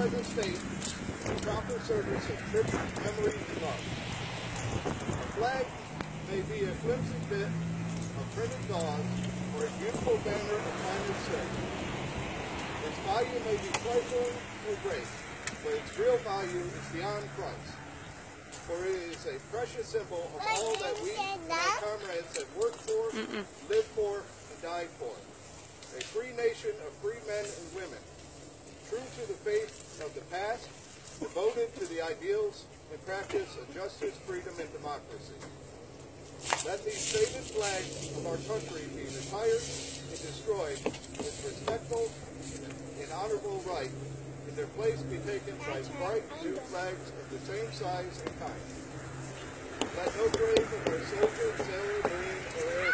present state in proper service of tribute, memory, and love. A flag may be a flimsy bit of printed gauze or a beautiful banner of finely silk. Its value may be trifling or great, but its real value is beyond price. For it is a precious symbol of all that we and our comrades have worked for, lived for, and died for. A free nation of free men and women, true to the faith of the past, devoted to the ideals and practice of justice, freedom, and democracy. Let these faded flags of our country be retired and destroyed with respectful and honorable right, and their place be taken by bright new flags of the same size and kind. Let no grave of our soldier, sailor, marine, or air